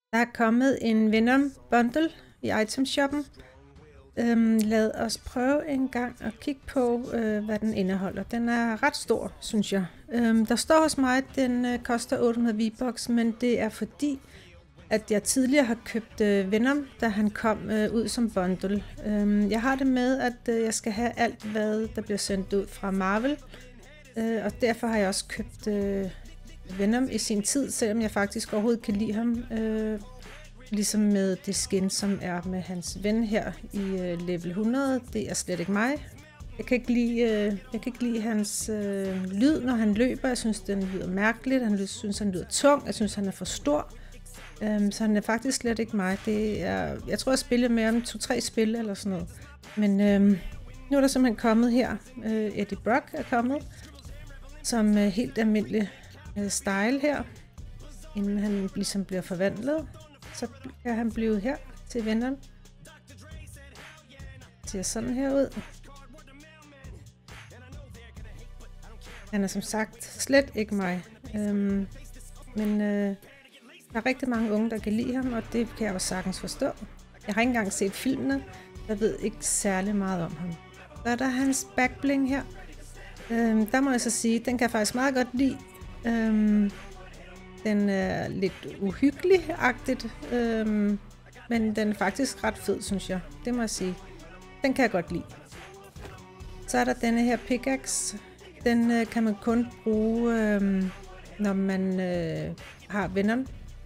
Der er kommet en Venom bundle i itemshoppen. Lad os prøve en gang at kigge på, hvad den indeholder. Den er ret stor, synes jeg. Der står hos mig, at den koster 800 V-Bucks, men det er fordi, at jeg tidligere har købt Venom, da han kom ud som bundle. Jeg har det med, at jeg skal have alt, hvad der bliver sendt ud fra Marvel. Og derfor har jeg også købt Venom i sin tid, selvom jeg faktisk overhovedet kan lide ham. Ligesom med det skin, som er med hans ven her i level 100. Det er slet ikke mig. Jeg kan ikke lide hans lyd, når han løber. Jeg synes, den lyder mærkeligt. Jeg synes, han lyder tung. Jeg synes, han er for stor. Så han er faktisk slet ikke mig. Jeg tror, jeg spiller med om 2-3 spil eller sådan noget. Men nu er der simpelthen kommet her. Eddie Brock er kommet. Som helt almindelig style her. Inden han ligesom bliver forvandlet. Så kan han blive her til Venom. Det ser sådan her ud. Han er som sagt slet ikke mig. Men der er rigtig mange unge, der kan lide ham, og det kan jeg også sagtens forstå. Jeg har ikke engang set filmene. Jeg ved ikke særlig meget om ham. Så er der hans backbling her. Der må jeg så sige, den kan jeg faktisk meget godt lide. Den er lidt uhyggelig-agtigt, men den er faktisk ret fed, synes jeg. Det må jeg sige. Den kan jeg godt lide. Så er der denne her pickaxe. Den kan man kun bruge, når man har Venom.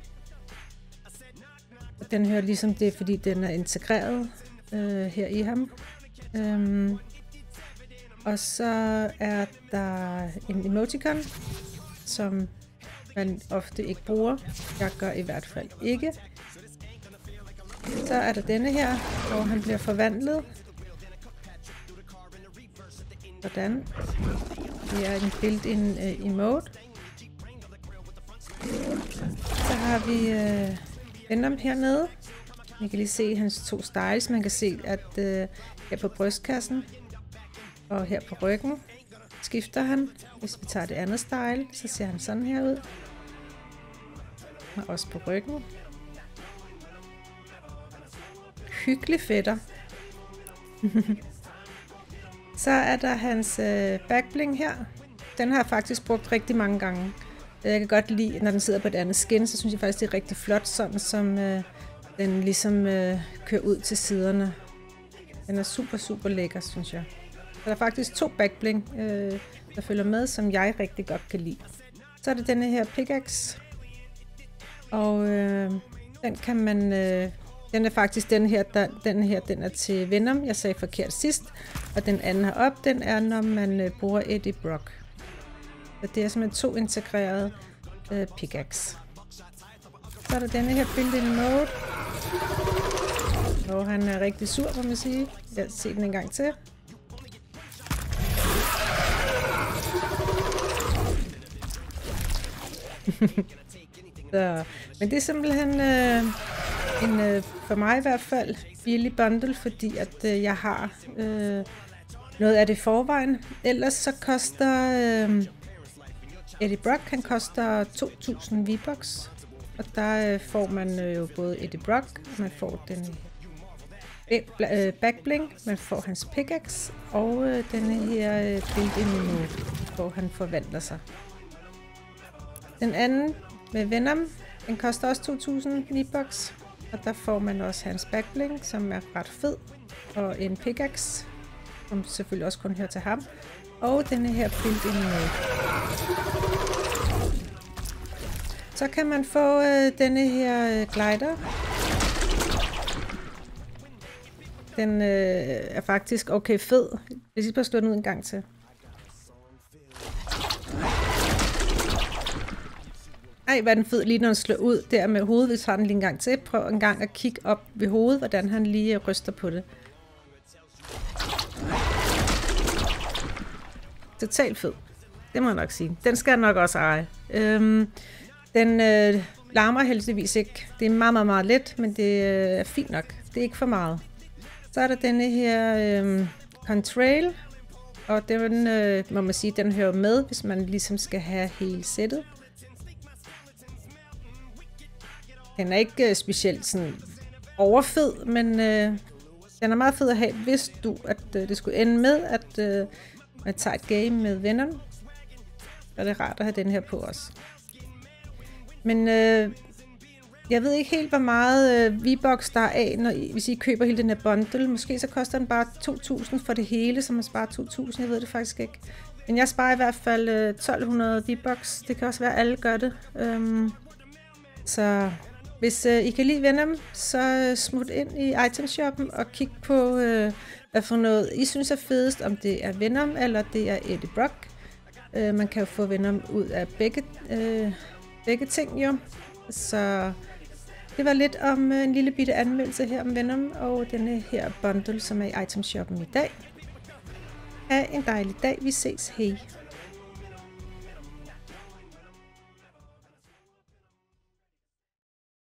Den hører ligesom det, fordi den er integreret her i ham. Og så er der en emoticon, som man ofte ikke bruger. Jeg gør i hvert fald ikke. Så er der denne her, hvor han bliver forvandlet. Sådan. Det er en built-in emote. Så har vi Venom hernede. Vi kan lige se hans 2 styles. Man kan se, at her på brystkassen og her på ryggen skifter han. Hvis vi tager det andet style, så ser han sådan her ud. Og også på ryggen. Hyggelig fætter. Så er der hans backbling her. Den har jeg faktisk brugt rigtig mange gange. Jeg kan godt lide, når den sidder på et andet skin, så synes jeg faktisk, det er rigtig flot, sådan som den ligesom kører ud til siderne. Den er super, super lækker, synes jeg. Der er faktisk 2 backbling, der følger med, som jeg rigtig godt kan lide. Så er det denne her pickaxe. Og den kan man... den er faktisk den her, den er til Venom. Jeg sagde forkert sidst. Og den anden herop, den er, når man bruger Eddie Brock. Så det er simpelthen 2 integrerede pickaxe. Så er der denne her built-in mode. Og han er rigtig sur, må man sige. Jeg ser den en gang til. Så, men det er simpelthen for mig i hvert fald billig bundle, fordi at jeg har noget af det forvejen. Ellers så koster Eddie Brock, han koster 2000 V-Bucks. Og der får man jo både Eddie Brock, man får den backbling, man får hans pickaxe, og denne her built-in mode, hvor han forvandler sig. Den anden med Venom, den koster også 2000 V-Bucks, og der får man også hans backbling, som er ret fed, og en pickaxe, som selvfølgelig også kun hører til ham, og denne her built-in mode. Så kan man få denne her glider. Den er faktisk okay fed. Jeg skal lige bare slå den ud en gang til. Ej, hvad er den fed lige når den slår ud der med hovedet. Vi tager den lige en gang til. Prøv en gang at kigge op ved hovedet, hvordan han lige ryster på det. Totalt fed. Det må jeg nok sige. Den skal jeg nok også eje. Den larmer heldigvis ikke. Det er meget, meget, meget let, men det er fint nok. Det er ikke for meget. Så er der denne her Contrail, og den må man sige, den hører med, hvis man ligesom skal have hele sættet. Den er ikke specielt sådan overfed, men den er meget fed at have, hvis det skulle ende med, at man tager et game med Venom. Så er det rart at have den her på også. Men jeg ved ikke helt, hvor meget V-Bucks der er af, hvis I køber hele den her bundle. Måske så koster den bare 2.000 for det hele, så man sparer 2.000. Jeg ved det faktisk ikke. Men jeg sparer i hvert fald 1.200 V-Bucks. Det kan også være, at alle gør det. Så hvis I kan lide Venom, så smut ind i itemshoppen og kig på, hvad for noget I synes er fedest. Om det er Venom, eller det er Eddie Brock. Man kan jo få Venom ud af begge ting jo. Så det var lidt om en lille bitte anmeldelse her om Venom og denne her bundle, som er i itemshoppen i dag. Ha' en dejlig dag. Vi ses. Hej.